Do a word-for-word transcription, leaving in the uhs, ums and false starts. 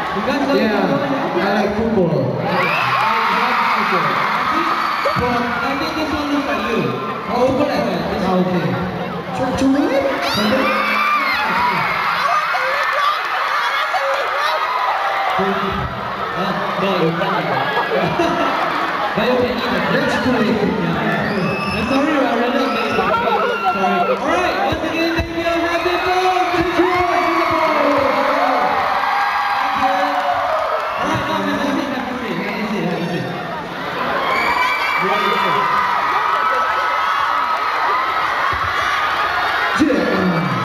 You guys like Yeah, football? I like football. But I think this one looks like you. Oh, football like that. Ah, okay. To, to me? Uh, no, you're funny. But you can eat it. Let's do it. Yeah. I'm sorry, I really amazed. Sorry. Alright.